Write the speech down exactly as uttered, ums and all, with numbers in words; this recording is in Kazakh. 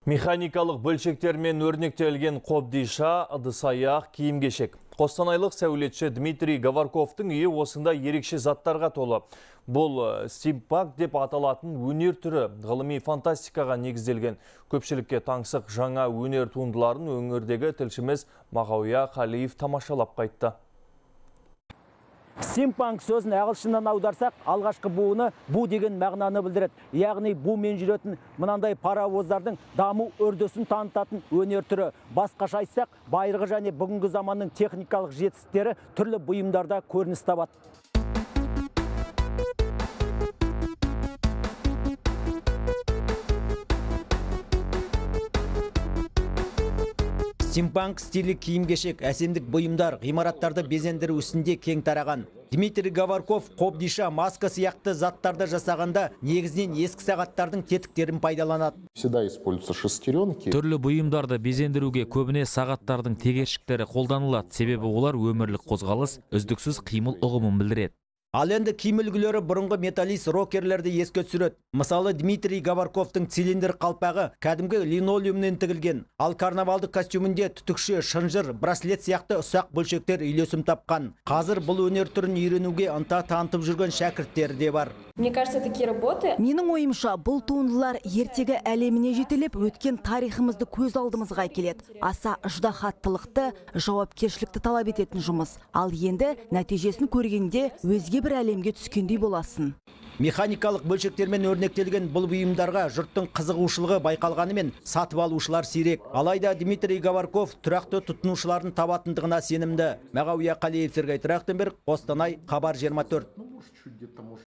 Механикалық бөлшектермен өрнектелген қобдиша, ыдыс-аяқ, киім-кешек. Қостанайлық сәулетші Дмитрий Говорковтың үйі осында ерекше заттарға толы. Бұл стимпанк деп аталатын өнер түрі ғылыми фантастикаға негізделген. Көпшілікке таңсық жаңа өнер туындыларын өңірдегі тілшіміз Мағауия Қалиев тамашалап қайтты. Стимпанк сөзін ағылшыннан аударсақ, алғашқы буыны бу деген мағынаны білдіреді. Яғни бумен жүретін мынандай паровоздардың даму үрдісін танытатын өнер түрі. Басқаша айтсақ, байырғы және бүгінгі заманның техникалық жетістіктері түрлі бұйымдарда көрініс табады. Стимпанк стилі киім-кешек, әсемдік бұйымдар, ғимараттарды безендіру үстінде кең тараған. Дмитрий Говорков қобдиша, маска сияқты заттарды жасағанда негізінен ескі сағаттардың тетіктерін пайдаланады. Түрлі бұйымдарды безендіруге көбіне сағаттардың тегершіктері қолданылады, себебі олар өмірлік қозғалыс, үздіксіз қимыл ұғымын білдіреді. Ал енді киім үлгілері бұрынғы металлист рокерлерді еске түсіреді. Мысалы, Дмитрий Говорковтың цилиндр қалпағы кәдімгі линолеумнен тігілген. Ал карнавалдық костюмінде түтікше, шынжыр, браслет сияқты ұсақ бөлшектер үйлесім тапқан. Қазір бұл өнер түрін үйренуге ынта танытып жүрген шәкірттері де бар. Мне кажется, такие работы... Менің ойымша, бұл туындылар ертегі әлеміне жетелеп, өткен тарихымызды көз алдымызға келеді. Аса ыждахаттылықты, жауапкершілікті талап ететін жұмыс. Ал енді нәтижесін көргенде өзге бір әлемге түскендей боласын. Механикалық бөлшектермен өрнектелген бұл бұйымдарға жұрттың қызығушылығы байқалғанымен сатып алушылар сирек. Алайда Дмитрий Говорков тұрақты тұтынушылардың табатындығына сенімді. Мағауия Қалиев, Сергей Трахтенберг, Қостанай, Хабар жиырма төрт.